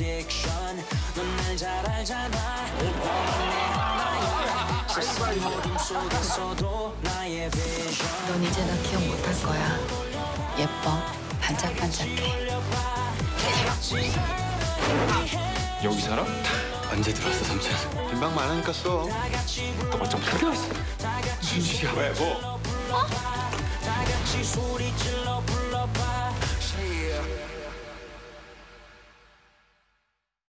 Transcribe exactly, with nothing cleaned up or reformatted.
addiction. 넌 잘 알잖아. 너는 내 하나야. 세상 어둠 속에서도 나의 vision. 넌 이제 나 기억 못할 거야. 예뻐, 반짝반짝해. 여기 살아? 언제 들어왔어, 삼촌? 빈방 많으니까 써. 너가 좀 들어왔어. 무슨 일이야? 왜 뭐? 다 같이 소리 질러 불러.